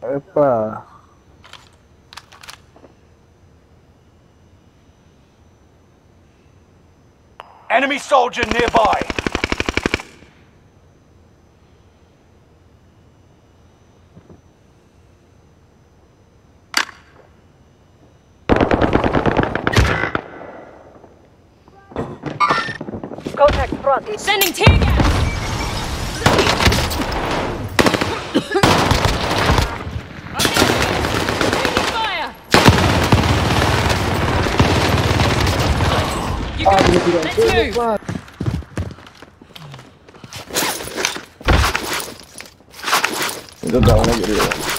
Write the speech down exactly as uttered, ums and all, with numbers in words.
Epa. Enemy soldier nearby. Contact front. Sending tear gas! Taking fire! You got it! Let's move! Itu dah lagi dia.